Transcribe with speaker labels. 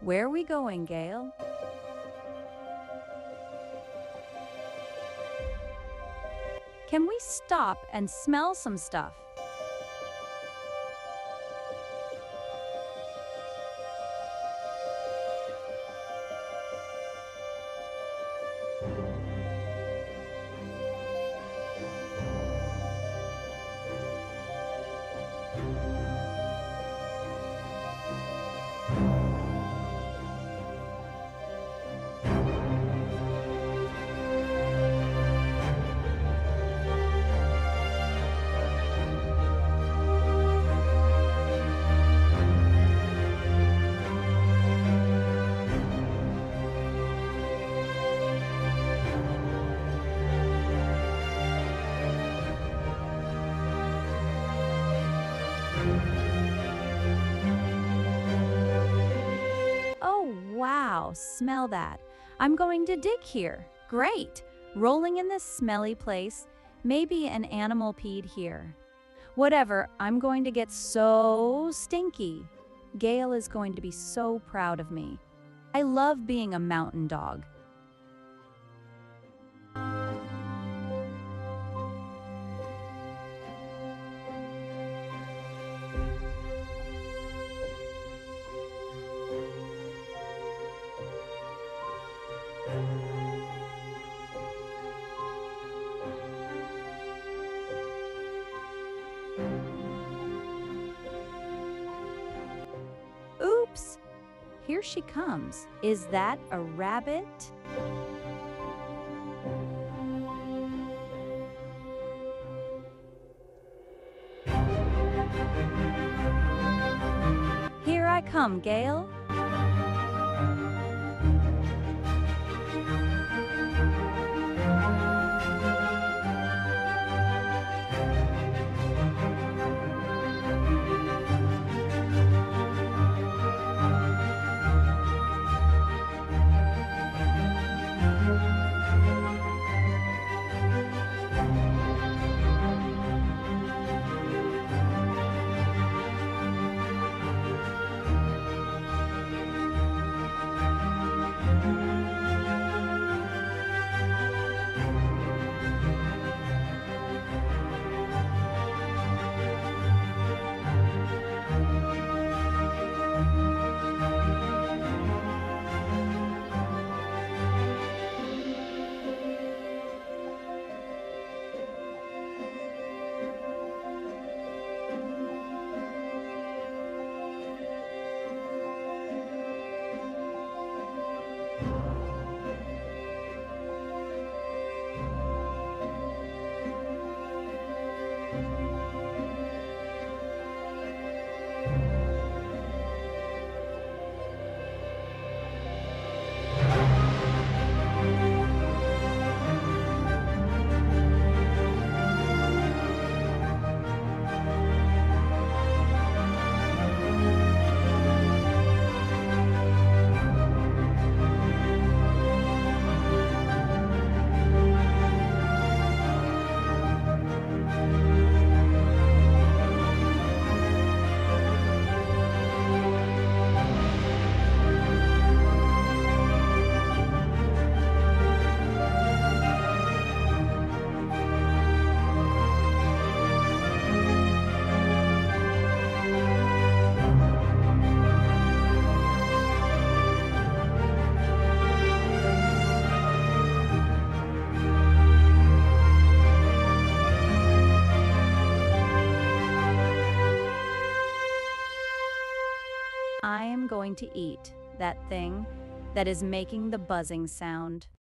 Speaker 1: Where are we going, Gail? Can we stop and smell some stuff? Oh, wow, smell that. I'm going to dig here. Great. Rolling in this smelly place. Maybe an animal peed here. Whatever, I'm going to get so stinky. Gail is going to be so proud of me. I love being a mountain dog. Oops! Here she comes. Is that a rabbit? Here I come, Gail. I am going to eat that thing that is making the buzzing sound.